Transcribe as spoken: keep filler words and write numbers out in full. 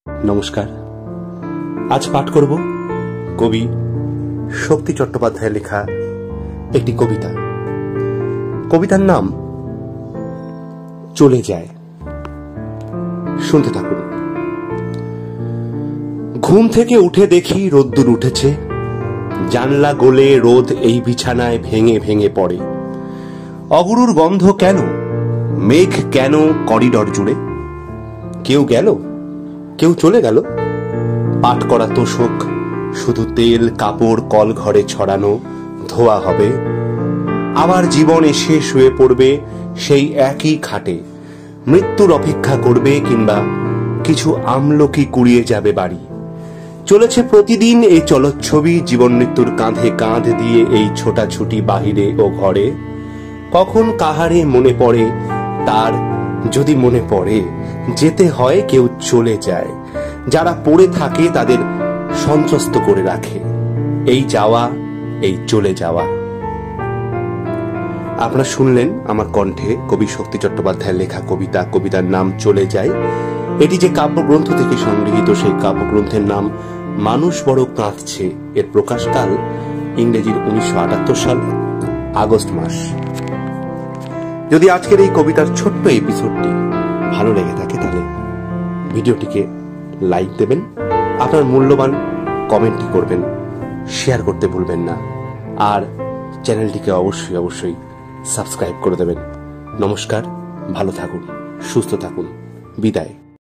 নমস্কার। আজ পাঠ করব কবি শক্তি চট্টোপাধ্যায়ের লেখা একটি কবিতা। কবিতার নাম চলে যায়। শুনতে থাকুন। ঘুম থেকে উঠে দেখি রোদ্দুর উঠেছে, জানলা গলে রোদ এই বিছানায় ভেঙে ভেঙে পড়ে। অগুরুর গন্ধ কেন, মেঘ কেন করিডর জুড়ে? কেউ গেল, কেউ চলে গেল। পাট করা তোষক শুধু তেল কাপড় কল ঘরে ছড়ানো, ধোয়া হবে। আবার জীবন এসে শুয়ে পড়বে সেই একই খাটে, মৃত্যুর অপেক্ষা করবে কিংবা কিছু আমলকি কুড়িয়ে যাবে বাড়ি। চলেছে প্রতিদিন এই চলচ্ছবি, জীবন মৃত্যুর কাঁধে কাঁধ দিয়ে এই ছোটাছুটি বাহিরে ও ঘরে। কখন কাহারে মনে পড়ে তার, যদি মনে পড়ে যেতে হয় কেউ চলে যায়। যারা পড়ে থাকে তাদের সন্ত্রস্ত করে রাখে এই যাওয়া, এই চলে যাওয়া। আপনারা শুনলেন আমার কণ্ঠে কবি শক্তি চট্টোপাধ্যায়ের লেখা কবিতা। কবিতার নাম চলে যায়। এটি যে কাব্যগ্রন্থ থেকে সংগৃহীত, সেই কাব্যগ্রন্থের নাম মানুষ বড় কাঁদছে। এর প্রকাশকাল ইংরেজির উনিশশো আটাত্তর সাল আগস্ট মাস। যদি আজকের এই কবিতার ছোট্ট এপিসোডটি ভালো লেগে থাকে তাহলে ভিডিওটিকে লাইক দেবেন, আপনার মূল্যবান কমেন্টটি করবেন, শেয়ার করতে ভুলবেন না, আর চ্যানেলটিকে অবশ্যই অবশ্যই সাবস্ক্রাইব করে দেবেন। নমস্কার, ভালো থাকুন, সুস্থ থাকুন, বিদায়।